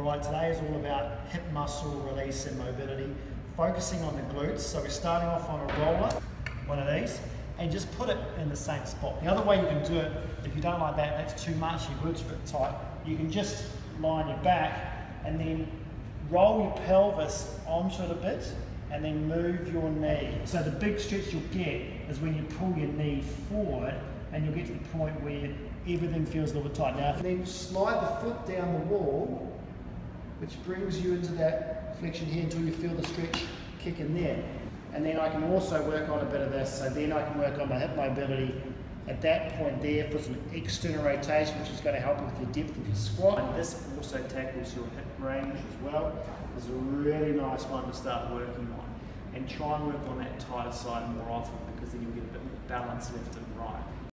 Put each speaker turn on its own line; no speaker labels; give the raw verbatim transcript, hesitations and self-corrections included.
All right, today is all about hip muscle release and mobility, focusing on the glutes. So we're starting off on a roller, one of these, and just put it in the same spot. The other way you can do it, if you don't like that, that's too much, your glutes are a bit tight, you can just lie on your back and then roll your pelvis onto it a bit and then move your knee. So the big stretch you'll get is when you pull your knee forward and you'll get to the point where everything feels a little bit tight. Now, then slide the foot down the wall, which brings you into that flexion here until you feel the stretch kick in there. And then I can also work on a bit of this, so then I can work on my hip mobility at that point there for some external rotation, which is going to help with your depth of your squat. And this also tackles your hip range as well. It's a really nice one to start working on. And try and work on that tighter side more often, because then you'll get a bit more balance left and right.